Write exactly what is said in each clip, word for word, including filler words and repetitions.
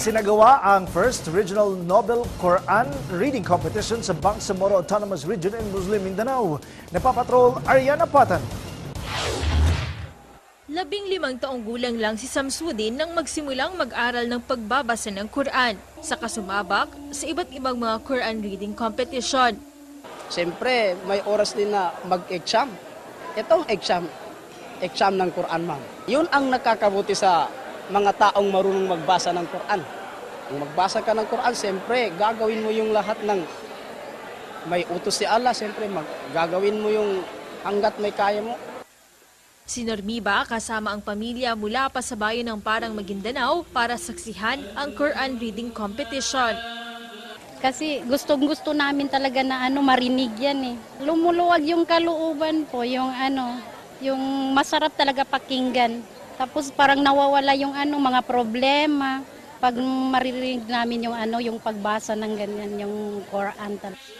Isinagawa ang first Regional Nobel Quran Reading Competition sa Bangsamoro Autonomous Region in Muslim Mindanao. Napapatrol Ariana Patan. Labing limang taong gulang lang si Samsudin nang magsimulang mag-aral ng pagbabasa ng Quran sa kasumabak sa iba't ibang mga Quran reading competition. Siyempre, may oras din na mag-exam. Itong exam, exam ng Quran, ma'am. Yun ang nakakabuti sa mga taong marunong magbasa ng Quran. Kung magbasa ka ng Quran, siyempre, gagawin mo yung lahat ng may utos si Allah. Siyempre, mag, gagawin mo yung hanggat may kaya mo. Si Normiba kasama ang pamilya mula pa sa bayan ng Parang Maguindanao para saksihan ang Quran reading competition. Kasi gustong-gusto namin talaga na ano marinig yan eh. Lumuluwag yung kalooban po, yung ano, yung masarap talaga pakinggan. Tapos parang nawawala yung ano mga problema pag maririnig namin yung ano yung pagbasa ng ganyan yung Quran.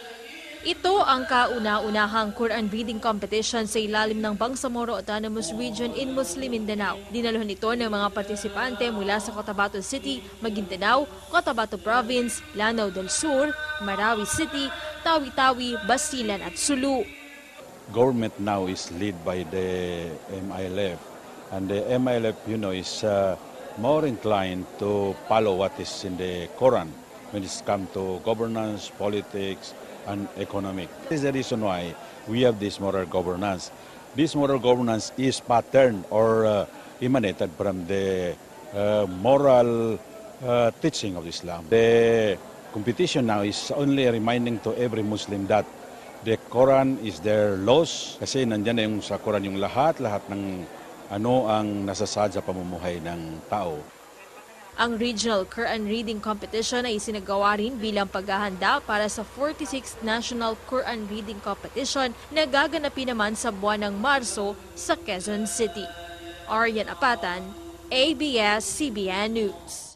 Ito ang kauna-unahang Quran reading competition sa ilalim ng Bangsamoro Autonomous Region in Muslim Mindanao. Dinalhan ito ng mga partisipante mula sa Cotabato City, Maguindanao, Cotabato Province, Lanao del Sur, Marawi City, Tawi-Tawi, Basilan at Sulu. Government now is led by the M I L F, and the M I L F, you know, is uh, more inclined to follow what is in the Quran when it's come to governance, politics, and economic. This is the reason why we have this moral governance. This moral governance is patterned or uh, emanated from the uh, moral uh, teaching of Islam. The competition now is only reminding to every Muslim that the Quran is their laws, kasi nandyan na yung sa Quran yung lahat, lahat ng ano ang nasasad sa pamumuhay ng tao. Ang Regional Quran Reading Competition ay isinagawa rin bilang paghahanda para sa forty-sixth National Quran Reading Competition na gaganapin naman sa buwan ng Marso sa Quezon City. Arian Apatan, A B S C B N News.